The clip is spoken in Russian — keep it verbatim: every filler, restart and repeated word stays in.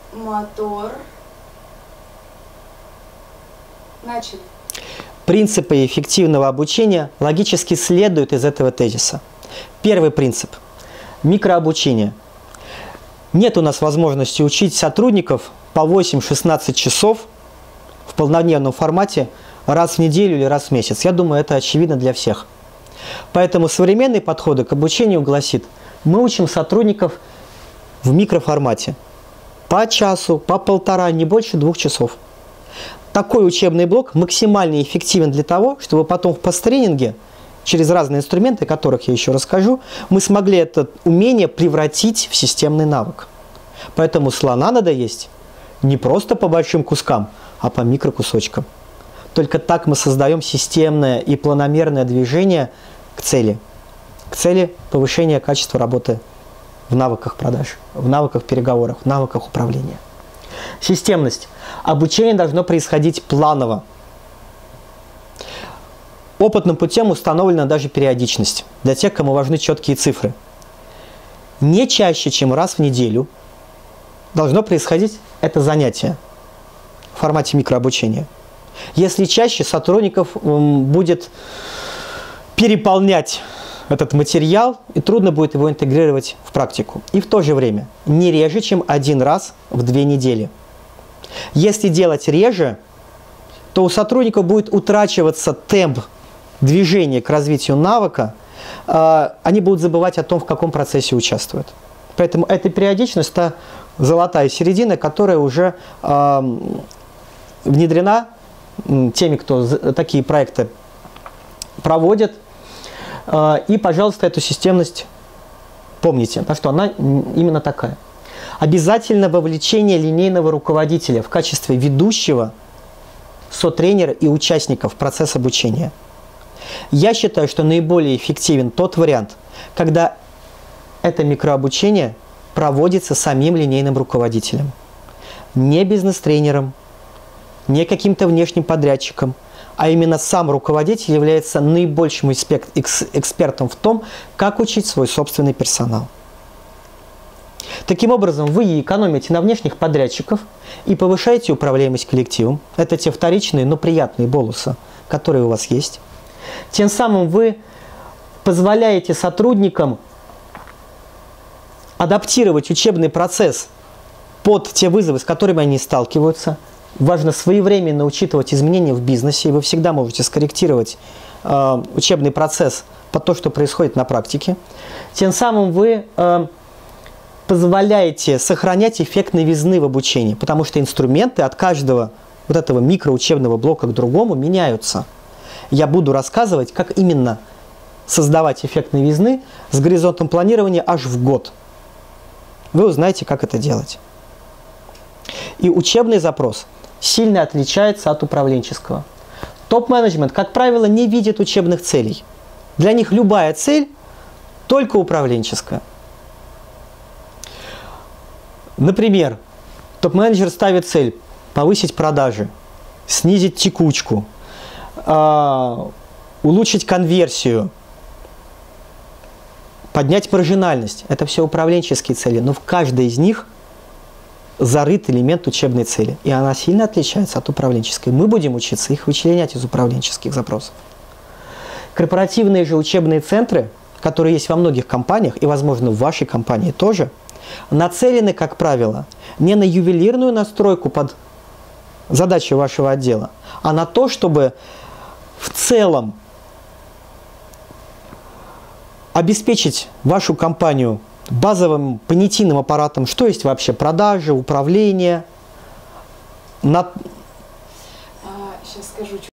мотор. Начали. Принципы эффективного обучения логически следуют из этого тезиса. Первый принцип – микрообучение. Нет у нас возможности учить сотрудников по восемь-шестнадцать часов в полнодневном формате раз в неделю или раз в месяц. Я думаю, это очевидно для всех. Поэтому современные подходы к обучению гласит, мы учим сотрудников в микроформате. По часу, по полтора, не больше двух часов. Такой учебный блок максимально эффективен для того, чтобы потом в посттренинге, через разные инструменты, о которых я еще расскажу, мы смогли это умение превратить в системный навык. Поэтому слона надо есть не просто по большим кускам, а по микрокусочкам. Только так мы создаем системное и планомерное движение к цели. К цели повышения качества работы в навыках продаж, в навыках переговоров, в навыках управления. Системность. Обучение должно происходить планово. Опытным путем установлена даже периодичность для тех, кому важны четкие цифры. Не чаще, чем раз в неделю должно происходить это занятие в формате микрообучения. Если чаще, сотрудников будет переполнять этот материал, и трудно будет его интегрировать в практику. И в то же время не реже, чем один раз в две недели. Если делать реже, то у сотрудников будет утрачиваться темп движения к развитию навыка, э, они будут забывать о том, в каком процессе участвуют. Поэтому эта периодичность – это золотая середина, которая уже э, внедрена теми, кто такие проекты проводит. И, пожалуйста, эту системность помните, да, что она именно такая. Обязательно вовлечение линейного руководителя в качестве ведущего, сотренера и участников в процесс обучения. Я считаю, что наиболее эффективен тот вариант, когда это микрообучение проводится самим линейным руководителем. Не бизнес-тренером, не каким-то внешним подрядчиком, а именно сам руководитель является наибольшим экспертом в том, как учить свой собственный персонал. Таким образом, вы экономите на внешних подрядчиков и повышаете управляемость коллективом. Это те вторичные, но приятные бонусы, которые у вас есть. Тем самым вы позволяете сотрудникам адаптировать учебный процесс под те вызовы, с которыми они сталкиваются. Важно своевременно учитывать изменения в бизнесе, и вы всегда можете скорректировать э, учебный процесс под то, что происходит на практике. Тем самым вы э, позволяете сохранять эффект новизны в обучении, потому что инструменты от каждого вот этого микроучебного блока к другому меняются. Я буду рассказывать, как именно создавать эффект новизны с горизонтом планирования аж в год. Вы узнаете, как это делать. И учебный запрос сильно отличается от управленческого. Топ-менеджмент, как правило, не видит учебных целей. Для них любая цель только управленческая. Например, топ-менеджер ставит цель повысить продажи, снизить текучку, улучшить конверсию, поднять маржинальность. Это все управленческие цели, но в каждой из них зарыт элемент учебной цели. И она сильно отличается от управленческой. Мы будем учиться их вычленять из управленческих запросов. Корпоративные же учебные центры, которые есть во многих компаниях, и, возможно, в вашей компании тоже, нацелены, как правило, не на ювелирную настройку под задачи вашего отдела, а на то, чтобы в целом обеспечить вашу компанию базовым понятийным аппаратом, что есть вообще продажи, управление. На... А, сейчас скажу.